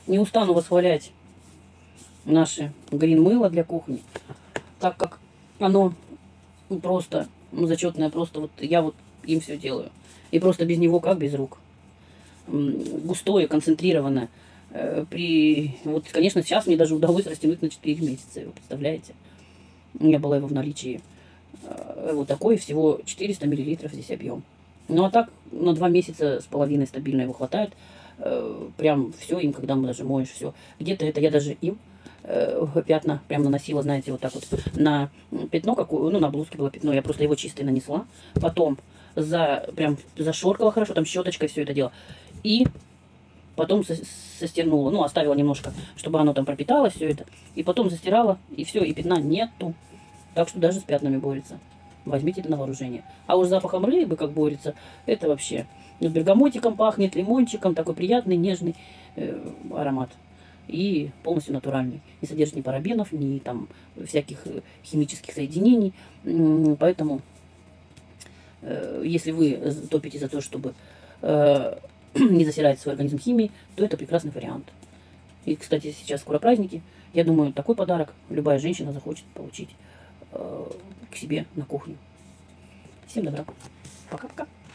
Не устану восхвалять наши грин мыло для кухни, так как оно просто зачетное, просто вот я вот им все делаю. И просто без него как без рук. Густое, концентрированное. Вот, конечно, сейчас мне даже удалось растянуть на 4 месяца, вы представляете? У меня было его в наличии вот такой, всего 400 миллилитров здесь объем. Ну а так на 2 месяца с половиной стабильно его хватает. Прям все им, когда мы даже моешь все. Где-то это я даже им пятна прям наносила, знаете, вот так вот на пятно, какое, ну на блузке было пятно, я просто его чисто нанесла. Потом прям зашоркала хорошо, там щеточкой все это дело. И потом состирнула, ну оставила немножко, чтобы оно там пропиталось все это. И потом застирала, и все, и пятна нету. Так что даже с пятнами борется. Возьмите это на вооружение. А уж запахом рыбы как борется, это вообще. Ну, бергамотиком пахнет, лимончиком, такой приятный, нежный аромат. И полностью натуральный. Не содержит ни парабенов, ни там всяких химических соединений. Поэтому, если вы топите за то, чтобы не засирать свой организм химией, то это прекрасный вариант. И, кстати, сейчас скоро праздники. Я думаю, такой подарок любая женщина захочет получить к себе на кухню. Всем добра. Пока-пока.